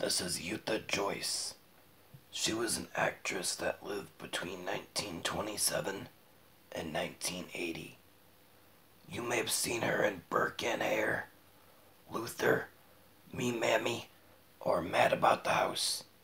This is Yootha Joyce. She was an actress that lived between 1927 and 1980. You may have seen her in Burke and Hare, Luther, Me Mammy, or Mad About the House.